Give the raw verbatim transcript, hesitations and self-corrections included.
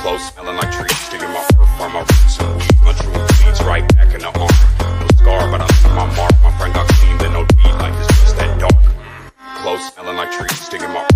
Clothes smelling like trees, digging my fur from my roots and weed, munching with seeds right back in the arm. No scar, but I left my mark. My friend got clean, then no deed, like it's just that dark. Clothes smelling like trees, digging my